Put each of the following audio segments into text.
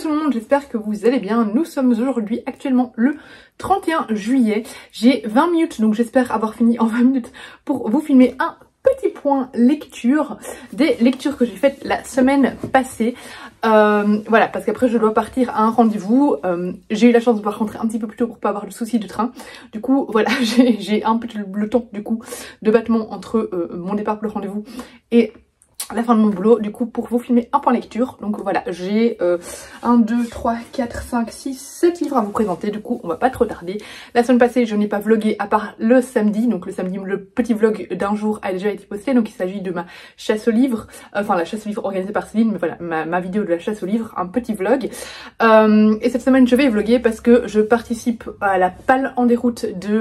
tout le monde, j'espère que vous allez bien. Nous sommes aujourd'hui actuellement le 31 juillet. J'ai 20 minutes, donc j'espère avoir fini en 20 minutes pour vous filmer un petit point lecture des lectures que j'ai faites la semaine passée. Voilà, parce qu'après je dois partir à un rendez-vous. J'ai eu la chance de pouvoir rentrer un petit peu plus tôt pour pas avoir de soucis de train. Du coup, voilà, j'ai un peu le temps du coup de battement entre mon départ pour le rendez-vous et la fin de mon boulot, du coup, pour vous filmer un point lecture. Donc voilà, j'ai 1, 2, 3, 4, 5, 6, 7 livres à vous présenter. Du coup, on va pas trop tarder. La semaine passée, je n'ai pas vlogué à part le samedi. Donc le samedi, le petit vlog d'un jour a déjà été posté. Donc il s'agit de ma chasse aux livres. Enfin, la chasse aux livres organisée par Céline. Mais voilà, ma vidéo de la chasse aux livres, un petit vlog. Et cette semaine, je vais vlogger parce que je participe à la Palle en déroute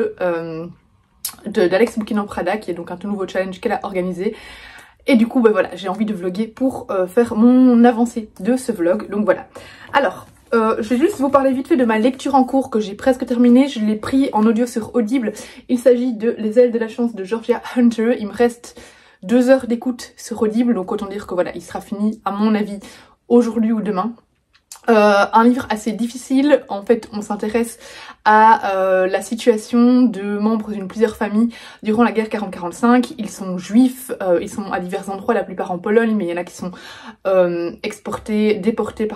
d'Alex Bouquin en Prada, qui est donc un tout nouveau challenge qu'elle a organisé. Et du coup, bah voilà, j'ai envie de vlogger pour faire mon avancée de ce vlog. Donc voilà. Alors, je vais juste vous parler vite fait de ma lecture en cours que j'ai presque terminée. Je l'ai pris en audio sur Audible. Il s'agit de Les ailes de la chance de Georgia Hunter. Il me reste 2 heures d'écoute sur Audible. Donc autant dire que voilà, il sera fini à mon avis aujourd'hui ou demain. Un livre assez difficile. En fait, on s'intéresse à la situation de membres d'une plusieurs familles durant la guerre 40-45. Ils sont juifs, ils sont à divers endroits, la plupart en Pologne, mais il y en a qui sont déportés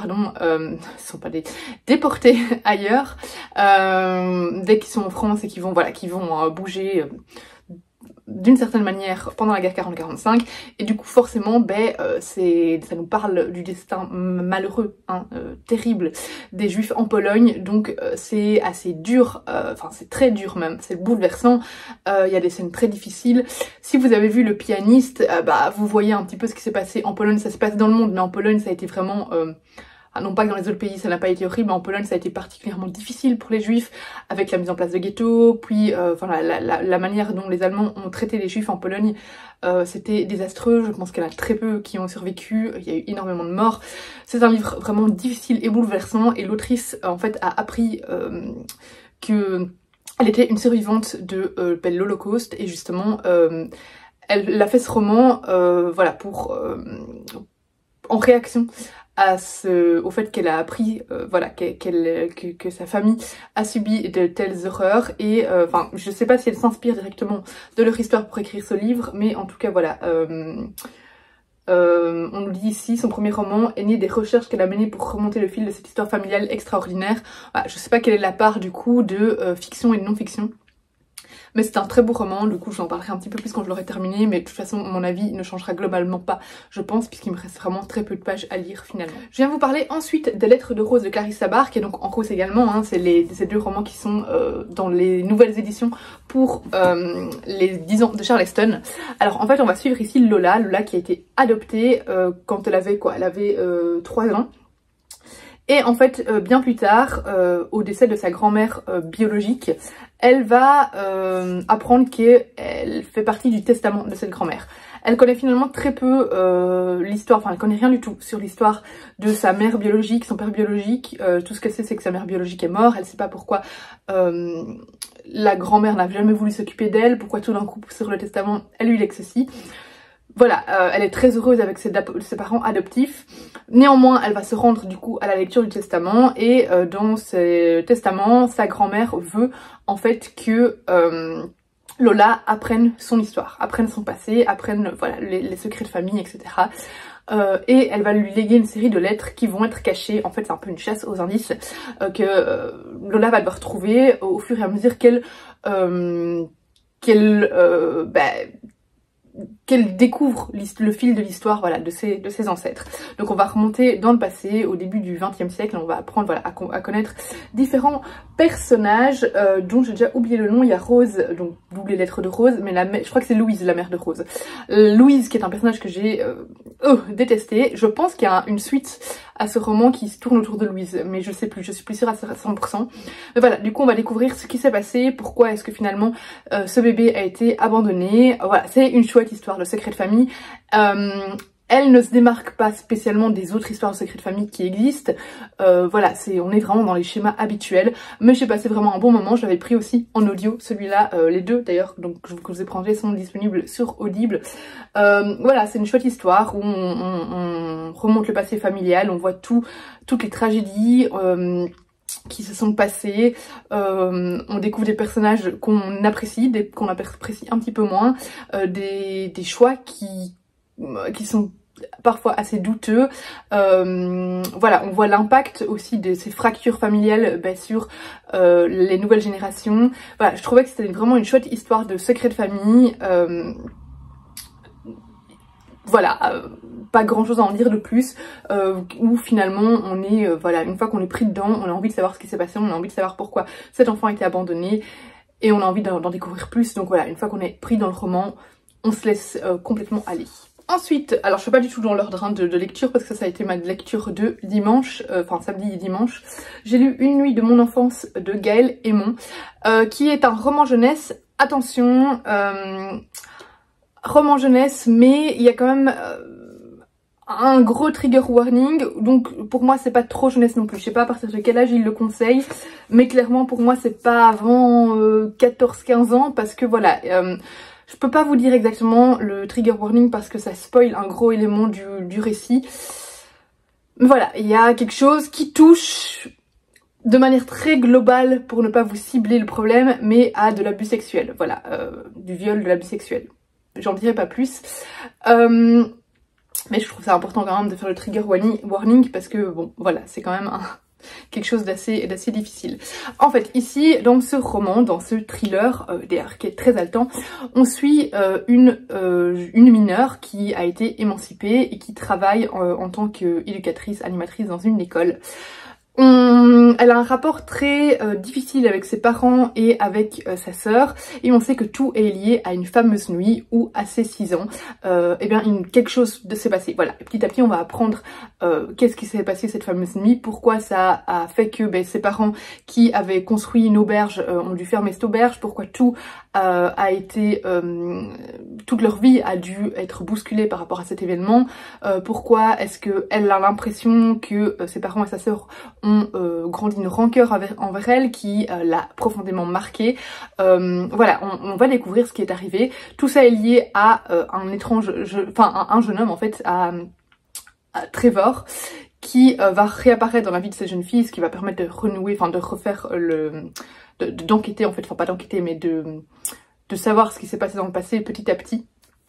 ailleurs dès qu'ils sont en France et qui vont bouger d'une certaine manière pendant la guerre 40-45, et du coup forcément ça nous parle du destin malheureux, terrible des juifs en Pologne. Donc c'est assez dur, c'est très dur même, c'est bouleversant. Il y a des scènes très difficiles. Si vous avez vu Le Pianiste, vous voyez un petit peu ce qui s'est passé en Pologne. Ça se passe dans le monde, mais en Pologne ça a été vraiment non pas que dans les autres pays ça n'a pas été horrible, mais en Pologne ça a été particulièrement difficile pour les juifs, avec la mise en place de ghettos, puis la manière dont les Allemands ont traité les juifs en Pologne, c'était désastreux. Je pense qu'il y en a très peu qui ont survécu, il y a eu énormément de morts. C'est un livre vraiment difficile et bouleversant, et l'autrice en fait a appris que elle était une survivante de l'Holocauste, et justement elle a fait ce roman en réaction au fait qu'elle a appris que sa famille a subi de telles horreurs. Et je sais pas si elle s'inspire directement de leur histoire pour écrire ce livre, mais en tout cas voilà, on nous dit ici, son premier roman est né des recherches qu'elle a menées pour remonter le fil de cette histoire familiale extraordinaire. Voilà, je sais pas quelle est la part du coup de fiction et de non-fiction, mais c'est un très beau roman. Du coup j'en parlerai un petit peu plus quand je l'aurai terminé, mais de toute façon mon avis ne changera globalement pas, je pense, puisqu'il me reste vraiment très peu de pages à lire finalement. Je viens vous parler ensuite des Lettres de Rose de Clarissa Bach, qui est donc en rose également, c'est ces 2 romans qui sont dans les nouvelles éditions pour les 10 ans de Charleston. Alors en fait on va suivre ici Lola qui a été adoptée quand elle avait 3 ans. Et en fait, bien plus tard, au décès de sa grand-mère biologique, elle va apprendre qu'elle fait partie du testament de cette grand-mère. Elle connaît finalement très peu l'histoire, elle connaît rien du tout sur l'histoire de sa mère biologique, son père biologique. Tout ce qu'elle sait, c'est que sa mère biologique est morte. Elle sait pas pourquoi la grand-mère n'a jamais voulu s'occuper d'elle, pourquoi tout d'un coup, sur le testament, elle lui lègue ceci. Voilà, elle est très heureuse avec ses parents adoptifs. Néanmoins, elle va se rendre du coup à la lecture du testament, et dans ce testament, sa grand-mère veut en fait que Lola apprenne son histoire, apprenne son passé, apprenne les secrets de famille, etc. Et elle va lui léguer une série de lettres qui vont être cachées. En fait, c'est un peu une chasse aux indices que Lola va devoir trouver au fur et à mesure qu'elle découvre le fil de l'histoire de ses ancêtres. Donc on va remonter dans le passé, au début du XXe siècle, on va apprendre à connaître différents personnages dont j'ai déjà oublié le nom. Il y a Rose, donc d'où les lettres de Rose, mais je crois que c'est Louise, la mère de Rose. Louise, qui est un personnage que j'ai détesté. Je pense qu'il y a une suite à ce roman qui se tourne autour de Louise, mais je sais plus, je suis plus sûre à 100%. Mais voilà, du coup on va découvrir ce qui s'est passé, pourquoi est-ce que finalement ce bébé a été abandonné. Voilà, c'est une chouette histoire de secret de famille. Elle ne se démarque pas spécialement des autres histoires de secrets de famille qui existent. Voilà, on est vraiment dans les schémas habituels. Mais j'ai passé vraiment un bon moment. Je l'avais pris aussi en audio, celui-là, les deux d'ailleurs, donc que je vous ai présenté sont disponibles sur Audible. Voilà, c'est une chouette histoire où on remonte le passé familial, on voit toutes les tragédies qui se sont passées, on découvre des personnages qu'on apprécie, qu'on apprécie un petit peu moins, des choix qui sont parfois assez douteux. Voilà, on voit l'impact aussi de ces fractures familiales sur les nouvelles générations. Voilà, je trouvais que c'était vraiment une chouette histoire de secret de famille. Voilà, pas grand chose à en dire de plus, où finalement on est, voilà, une fois qu'on est pris dedans, on a envie de savoir ce qui s'est passé, on a envie de savoir pourquoi cet enfant a été abandonné, et on a envie d'en découvrir plus. Donc voilà, une fois qu'on est pris dans le roman, on se laisse complètement aller. Ensuite, alors je suis pas du tout dans l'ordre de lecture parce que ça a été ma lecture de dimanche, enfin samedi et dimanche. J'ai lu Une nuit de mon enfance de Gaëlle Aymon, qui est un roman jeunesse. Attention, roman jeunesse, mais il y a quand même un gros trigger warning, donc pour moi c'est pas trop jeunesse non plus. Je sais pas à partir de quel âge il le conseille, mais clairement pour moi c'est pas avant 14-15 ans, parce que voilà, je peux pas vous dire exactement le trigger warning parce que ça spoil un gros élément du récit. Mais voilà, il y a quelque chose qui touche de manière très globale, pour ne pas vous cibler le problème, mais à de l'abus sexuel, voilà, du viol, de l'abus sexuel. J'en dirai pas plus. Mais je trouve ça important quand même de faire le trigger warning parce que bon, voilà, c'est quand même quelque chose d'assez difficile. En fait, ici, dans ce roman, dans ce thriller, d'ailleurs qui est très haletant, on suit une mineure qui a été émancipée et qui travaille en tant qu'éducatrice, animatrice dans une école. Elle a un rapport très difficile avec ses parents et avec sa sœur, et on sait que tout est lié à une fameuse nuit où à ses 6 ans, eh bien quelque chose s'est passé. Voilà, petit à petit on va apprendre qu'est-ce qui s'est passé cette fameuse nuit, pourquoi ça a fait que ses parents qui avaient construit une auberge ont dû fermer cette auberge, pourquoi tout a été, toute leur vie a dû être bousculée par rapport à cet événement, pourquoi est-ce qu'elle a l'impression que ses parents et sa sœur ont grandi une rancœur envers elle qui l'a profondément marquée. Voilà, on va découvrir ce qui est arrivé. Tout ça est lié à un jeune homme en fait, à Trevor, qui va réapparaître dans la vie de cette jeune fille, ce qui va permettre de renouer, enfin de refaire d'enquêter en fait, enfin pas d'enquêter mais de savoir ce qui s'est passé dans le passé petit à petit.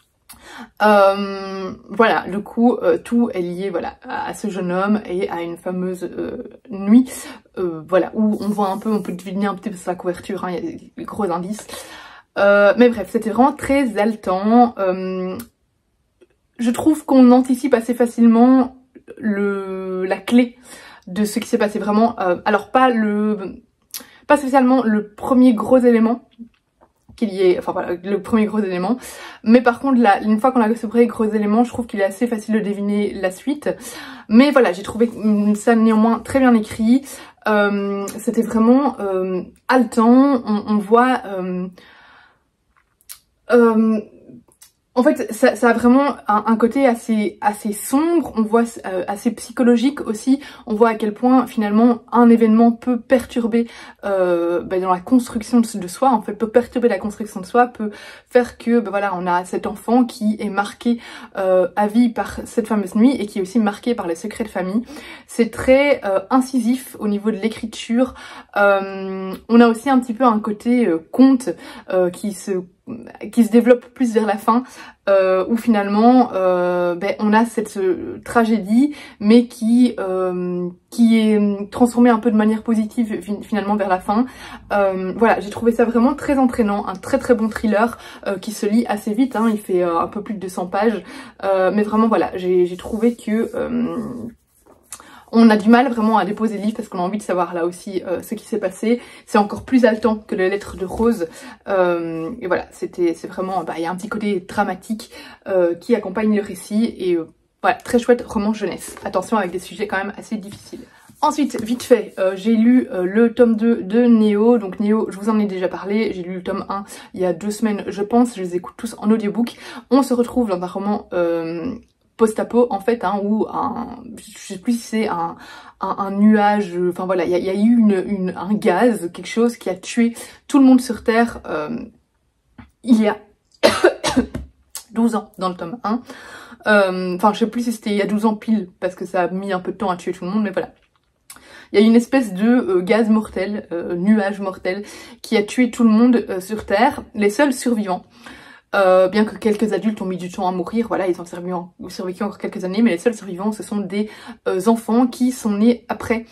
Voilà, du coup tout est lié, voilà, à ce jeune homme et à une fameuse nuit, voilà, où on voit un peu, on peut deviner un petit peu sur la couverture, hein, il y a des gros indices. Mais bref, c'était vraiment très haletant. Je trouve qu'on anticipe assez facilement la clé de ce qui s'est passé vraiment. Alors pas spécialement le premier gros élément qu'il y ait, enfin voilà, le premier gros élément, mais par contre une fois qu'on a ce premier gros élément, je trouve qu'il est assez facile de deviner la suite. Mais voilà, j'ai trouvé ça néanmoins très bien écrit. C'était vraiment haletant. On voit en fait, ça a vraiment un côté assez sombre, on voit assez psychologique aussi, on voit à quel point finalement un événement peut perturber dans la construction de soi, en fait peut perturber la construction de soi, peut faire que voilà, on a cet enfant qui est marqué à vie par cette fameuse nuit et qui est aussi marqué par les secrets de famille. C'est très incisif au niveau de l'écriture. On a aussi un petit peu un côté conte qui se développe plus vers la fin, où finalement on a cette tragédie mais qui est transformée un peu de manière positive finalement vers la fin. Voilà, j'ai trouvé ça vraiment très entraînant, un très bon thriller qui se lit assez vite, hein, il fait un peu plus de 200 pages, mais vraiment voilà, j'ai trouvé que on a du mal vraiment à déposer le livre parce qu'on a envie de savoir là aussi ce qui s'est passé. C'est encore plus haletant que les lettres de Rose. Et voilà, c'est vraiment, il y a un petit côté dramatique qui accompagne le récit. Et voilà, très chouette roman jeunesse. Attention avec des sujets quand même assez difficiles. Ensuite, vite fait, j'ai lu le tome 2 de Néo. Donc Néo, je vous en ai déjà parlé. J'ai lu le tome 1 il y a 2 semaines, je pense. Je les écoute tous en audiobook. On se retrouve dans un roman post-apo en fait, hein, ou je sais plus si c'est un nuage, enfin voilà, il y a eu un gaz, quelque chose qui a tué tout le monde sur Terre il y a 12 ans dans le tome 1. Enfin je sais plus si c'était il y a 12 ans pile, parce que ça a mis un peu de temps à tuer tout le monde, mais voilà. Il y a une espèce de gaz mortel, nuage mortel, qui a tué tout le monde sur Terre, les seuls survivants. Bien que quelques adultes ont mis du temps à mourir, voilà, ils ont survécu encore quelques années, mais les seuls survivants, ce sont des enfants qui sont nés après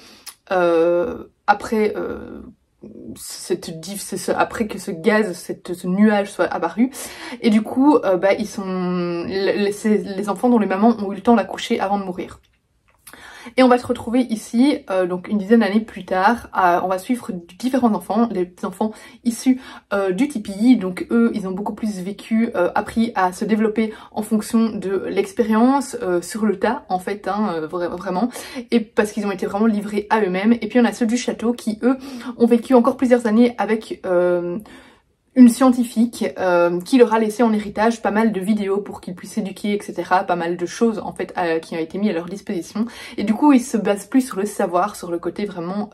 après que ce gaz, ce nuage soit apparu. Et du coup, ils sont les enfants dont les mamans ont eu le temps d'accoucher avant de mourir. Et on va se retrouver ici, donc une dizaine d'années plus tard, on va suivre différents enfants, les enfants issus du TPI, donc eux ils ont beaucoup plus vécu, appris à se développer en fonction de l'expérience, sur le tas en fait, hein, vraiment, et parce qu'ils ont été vraiment livrés à eux-mêmes. Et puis on a ceux du château qui eux ont vécu encore plusieurs années avec une scientifique qui leur a laissé en héritage pas mal de vidéos pour qu'ils puissent s'éduquer, etc. Pas mal de choses en fait qui ont été mises à leur disposition. Et du coup ils se basent plus sur le savoir, sur le côté vraiment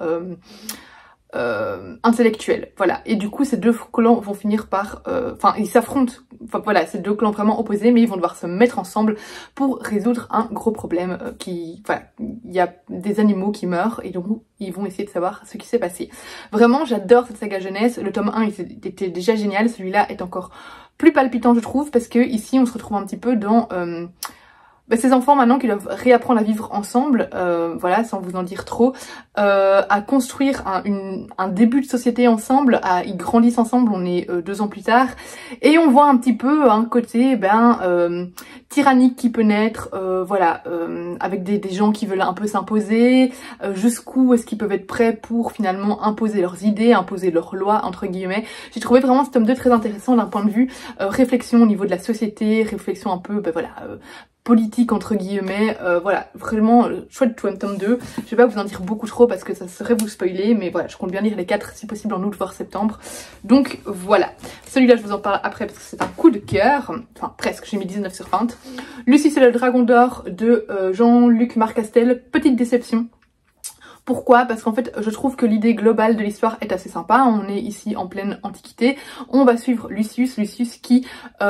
intellectuel, voilà. Et du coup ces deux clans vont finir par enfin ils s'affrontent, enfin voilà, ces deux clans vraiment opposés, mais ils vont devoir se mettre ensemble pour résoudre un gros problème voilà, il y a des animaux qui meurent et donc ils vont essayer de savoir ce qui s'est passé. Vraiment j'adore cette saga jeunesse, le tome 1 il était déjà génial, celui-là est encore plus palpitant je trouve, parce que ici on se retrouve un petit peu dans ces enfants maintenant qui doivent réapprendre à vivre ensemble, voilà, sans vous en dire trop, à construire un début de société ensemble, ils grandissent ensemble, on est 2 ans plus tard, et on voit un petit peu un côté tyrannique qui peut naître, voilà, avec des gens qui veulent un peu s'imposer, jusqu'où est-ce qu'ils peuvent être prêts pour finalement imposer leurs idées, imposer leurs lois, entre guillemets. J'ai trouvé vraiment ce tome 2 très intéressant d'un point de vue réflexion au niveau de la société, réflexion un peu, voilà, politique entre guillemets, voilà, vraiment chouette tome 2. Je vais pas vous en dire beaucoup trop parce que ça serait vous spoiler, mais voilà, je compte bien lire les 4 si possible en août voire septembre. Donc voilà, celui-là je vous en parle après parce que c'est un coup de cœur, enfin presque, j'ai mis 19 sur 20. Lucie c'est le dragon d'or de Jean-Luc Marcastel, petite déception. Pourquoi? Parce qu'en fait, je trouve que l'idée globale de l'histoire est assez sympa. On est ici en pleine antiquité. On va suivre Lucius qui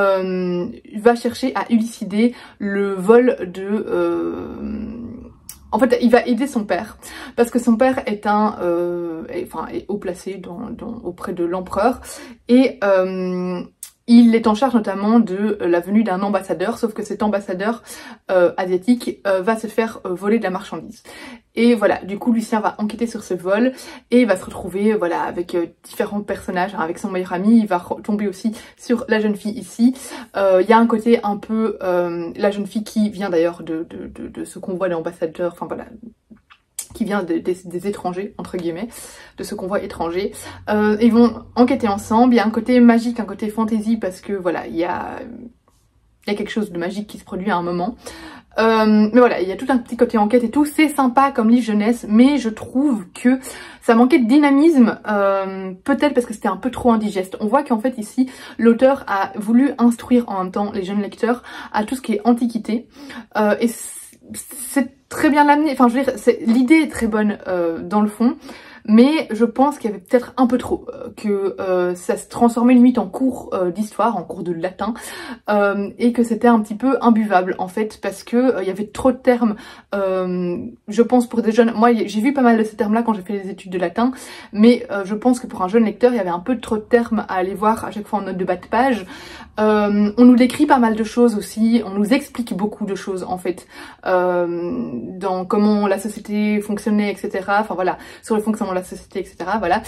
va chercher à élucider le vol de... En fait, il va aider son père, parce que son père est est haut placé auprès de l'empereur, et il est en charge notamment de la venue d'un ambassadeur, sauf que cet ambassadeur asiatique va se faire voler de la marchandise. Et voilà, du coup Lucien va enquêter sur ce vol et va se retrouver voilà avec différents personnages, hein, avec son meilleur ami. Il va tomber aussi sur la jeune fille ici. Il y a un côté un peu la jeune fille qui vient d'ailleurs de ce convoi d'ambassadeurs, enfin voilà, qui vient des étrangers, entre guillemets, de ce convoi étranger. Ils vont enquêter ensemble. Il y a un côté magique, un côté fantasy, parce que voilà, il y a quelque chose de magique qui se produit à un moment. Mais voilà, il y a tout un petit côté enquête et tout, c'est sympa comme livre jeunesse, mais je trouve que ça manquait de dynamisme, peut-être parce que c'était un peu trop indigeste. On voit qu'en fait ici, l'auteur a voulu instruire en même temps les jeunes lecteurs à tout ce qui est antiquité, et c'est très bien amené, enfin je veux dire, l'idée est très bonne dans le fond, mais je pense qu'il y avait peut-être un peu trop, que ça se transformait limite en cours d'histoire, en cours de latin, et que c'était un petit peu imbuvable en fait, parce que il y avait trop de termes, je pense pour des jeunes, moi j'ai vu pas mal de ces termes là quand j'ai fait les études de latin, mais je pense que pour un jeune lecteur il y avait un peu trop de termes à aller voir à chaque fois en note de bas de page. On nous décrit pas mal de choses aussi, on nous explique beaucoup de choses en fait, dans comment la société fonctionnait, etc. Enfin voilà, sur le fonctionnement de la société, etc. Voilà,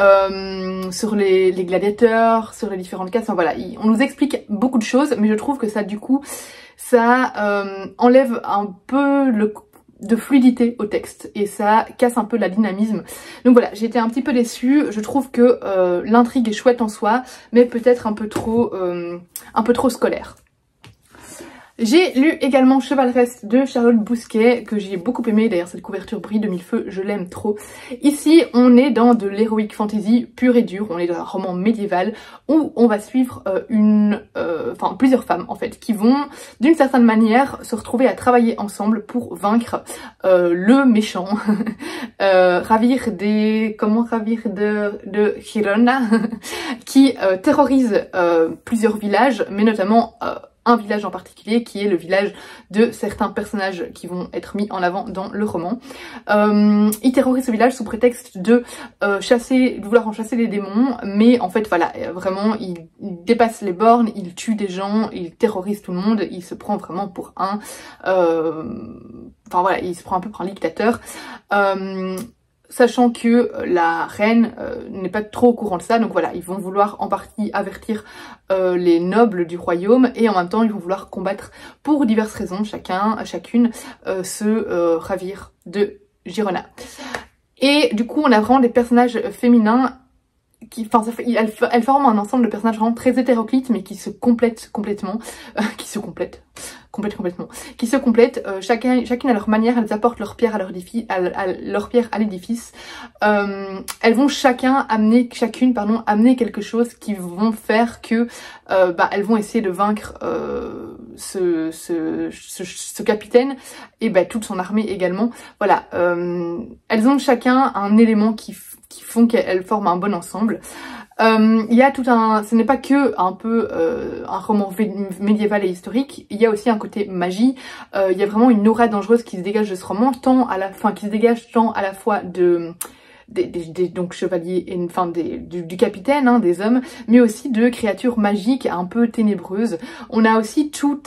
sur les gladiateurs, sur les différentes castes, enfin voilà, on nous explique beaucoup de choses, mais je trouve que ça du coup, ça enlève un peu de fluidité au texte et ça casse un peu la dynamisme. Donc voilà, j'ai été un petit peu déçue. Je trouve que l'intrigue est chouette en soi, mais peut-être un peu trop scolaire. J'ai lu également Chevaleresque de Charlotte Bousquet, que j'ai beaucoup aimé. D'ailleurs cette couverture brille de mille feux, je l'aime trop. Ici on est dans de l'heroic fantasy pure et dure, on est dans un roman médiéval où on va suivre plusieurs femmes en fait, qui vont d'une certaine manière se retrouver à travailler ensemble pour vaincre le méchant, ravir de Girona, qui terrorise plusieurs villages, mais notamment un village en particulier qui est le village de certains personnages qui vont être mis en avant dans le roman. Il terrorise ce village sous prétexte de vouloir en chasser les démons, mais en fait voilà, vraiment il dépasse les bornes, il tue des gens, il terrorise tout le monde, il se prend vraiment pour un... il se prend un peu pour un dictateur. Sachant que la reine n'est pas trop au courant de ça, donc voilà, ils vont vouloir en partie avertir les nobles du royaume, et en même temps ils vont vouloir combattre pour diverses raisons, chacune, ce ravir de Girona. Et du coup on a vraiment des personnages féminins elles forment un ensemble de personnages vraiment très hétéroclites, mais qui se complètent complètement, qui se complètent chacune à leur manière. Elles apportent leur pierre à l'édifice. Elles vont chacune amener quelque chose qui vont faire que elles vont essayer de vaincre ce capitaine et toute son armée également. Voilà, elles ont chacun un élément qui font qu'elles forment un bon ensemble. Il y a ce n'est pas que un peu un roman médiéval et historique, il y a aussi un côté magie. Il y a vraiment une aura dangereuse qui se dégage de ce roman, qui se dégage tant à la fois donc chevaliers et du capitaine, des hommes, mais aussi de créatures magiques un peu ténébreuses. On a aussi tout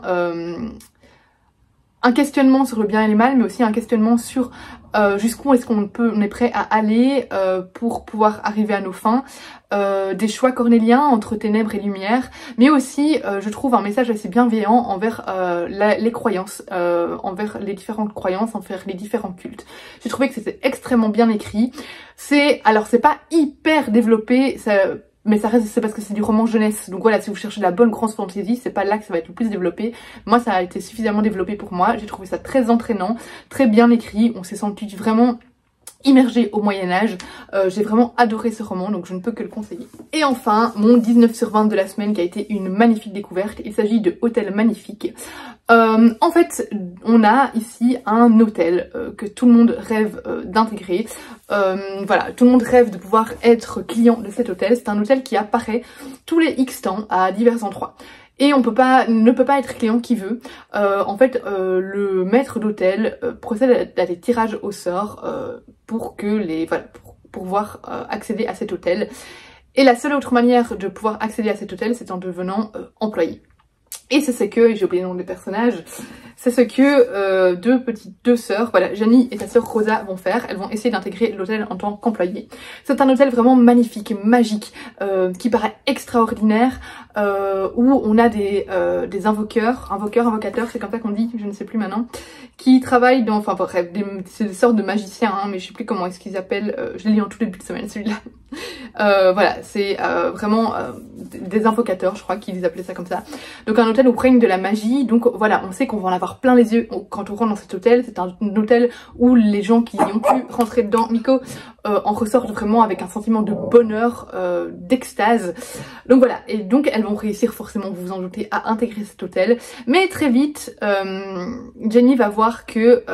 un questionnement sur le bien et le mal, mais aussi un questionnement sur jusqu'où est-ce on est prêt à aller pour pouvoir arriver à nos fins, des choix cornéliens entre ténèbres et lumière, mais aussi je trouve un message assez bienveillant envers les croyances, envers les différentes croyances, envers les différents cultes. J'ai trouvé que c'était extrêmement bien écrit. Alors c'est pas hyper développé, mais ça reste, c'est parce que c'est du roman jeunesse. Donc voilà, si vous cherchez la bonne grande fantasy, c'est pas là que ça va être le plus développé. Moi, ça a été suffisamment développé pour moi. J'ai trouvé ça très entraînant, très bien écrit. On s'est senti vraiment immergé au Moyen-Âge. J'ai vraiment adoré ce roman, donc je ne peux que le conseiller. Et enfin, mon 19 sur 20 de la semaine qui a été une magnifique découverte. Il s'agit de Hôtel Magnifique. En fait, on a ici un hôtel que tout le monde rêve d'intégrer. Voilà, tout le monde rêve de pouvoir être client de cet hôtel. C'est un hôtel qui apparaît tous les X temps à divers endroits. Et ne peut pas être client qui veut. En fait, le maître d'hôtel procède à des tirages au sort pour pouvoir accéder à cet hôtel. Et la seule autre manière de pouvoir accéder à cet hôtel, c'est en devenant employé. Et c'est ce que, j'ai oublié le nom des personnages, c'est ce que deux sœurs, voilà, Janie et sa sœur Rosa vont faire. Elles vont essayer d'intégrer l'hôtel en tant qu'employées. C'est un hôtel vraiment magnifique, magique, qui paraît extraordinaire, où on a des invocateurs, c'est comme ça qu'on dit, je ne sais plus maintenant, qui travaillent dans, c'est des sortes de magiciens, mais je sais plus comment est-ce qu'ils appellent, je l'ai lu en tout début de semaine celui-là. Voilà, c'est vraiment des invocateurs, je crois qu'ils appelaient ça comme ça. Donc un hôtel où règne de la magie, donc voilà, on sait qu'on va en avoir plein les yeux quand on rentre dans cet hôtel. C'est un hôtel où les gens qui ont pu rentrer dedans, Miko, en ressortent vraiment avec un sentiment de bonheur, d'extase. Donc voilà, et donc elles vont réussir forcément, vous vous en doutez, à intégrer cet hôtel. Mais très vite, Jenny va voir que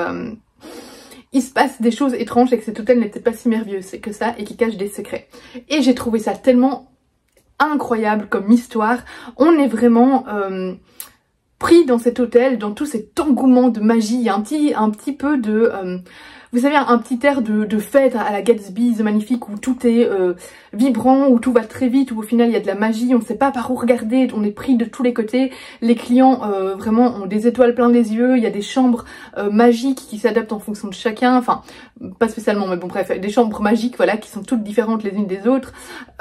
il se passe des choses étranges et que cet hôtel n'était pas si merveilleux que ça et qu'il cache des secrets. Et j'ai trouvé ça tellement incroyable comme histoire. On est vraiment pris dans cet hôtel, dans tout cet engouement de magie. Il y a un petit peu de... vous savez, un petit air de fête à la Gatsby, The Magnifique, où tout est vibrant, où tout va très vite, où au final il y a de la magie, on ne sait pas par où regarder, on est pris de tous les côtés. Les clients vraiment ont des étoiles plein les yeux, il y a des chambres magiques qui s'adaptent en fonction de chacun, enfin pas spécialement, mais bon bref, des chambres magiques voilà, qui sont toutes différentes les unes des autres.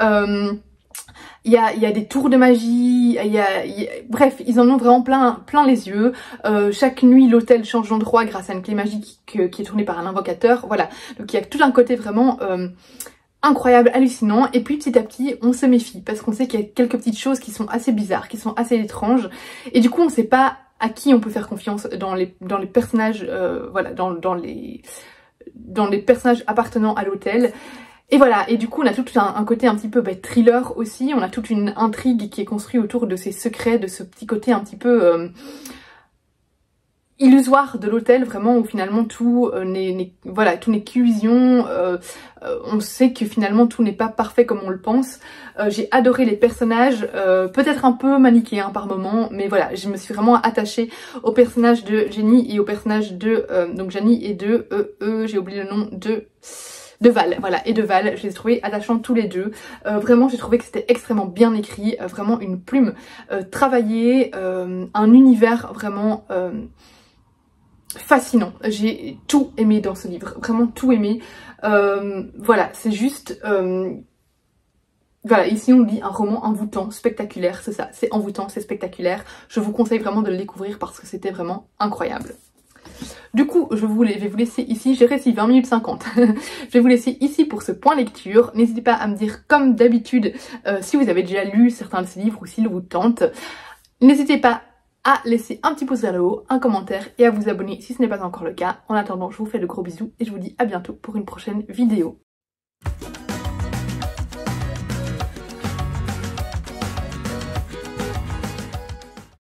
Il y a des tours de magie, bref, ils en ont vraiment plein les yeux. Chaque nuit, l'hôtel change d'endroit grâce à une clé magique qui est tournée par un invocateur. Voilà, donc il y a tout un côté vraiment incroyable, hallucinant. Et puis petit à petit, on se méfie parce qu'on sait qu'il y a quelques petites choses qui sont assez bizarres, qui sont assez étranges. Et du coup, on sait pas à qui on peut faire confiance dans les personnages, voilà, dans les personnages appartenant à l'hôtel. Et voilà, et du coup on a tout un côté un petit peu thriller aussi, on a toute une intrigue qui est construite autour de ces secrets, de ce petit côté un petit peu illusoire de l'hôtel, vraiment, où finalement tout voilà, tout n'est qu'illusion, on sait que finalement tout n'est pas parfait comme on le pense. J'ai adoré les personnages, peut-être un peu manichéens par moment, mais voilà, je me suis vraiment attachée au personnage de Jenny et au personnage de, donc Jenny et de, j'ai oublié le nom, de Val, voilà, et de Val, je les ai trouvés attachants tous les deux. Vraiment, j'ai trouvé que c'était extrêmement bien écrit, vraiment une plume travaillée, un univers vraiment fascinant. J'ai tout aimé dans ce livre, vraiment tout aimé. Voilà, c'est juste... voilà, ici on lit un roman envoûtant, spectaculaire, c'est ça, c'est envoûtant, c'est spectaculaire. Je vous conseille vraiment de le découvrir parce que c'était vraiment incroyable. Du coup, je vais vous laisser ici, j'ai réussi 20 minutes 50. Je vais vous laisser ici pour ce point lecture. N'hésitez pas à me dire, comme d'habitude, si vous avez déjà lu certains de ces livres ou s'ils vous tentent. N'hésitez pas à laisser un petit pouce vers le haut, un commentaire et à vous abonner si ce n'est pas encore le cas. En attendant, je vous fais de gros bisous et je vous dis à bientôt pour une prochaine vidéo.